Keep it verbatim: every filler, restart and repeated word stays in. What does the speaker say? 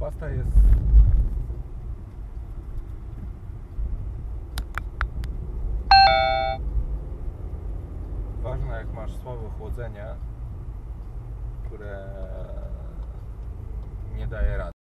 Pasta jest ważna, jak masz słabe chłodzenie, które nie daje rady.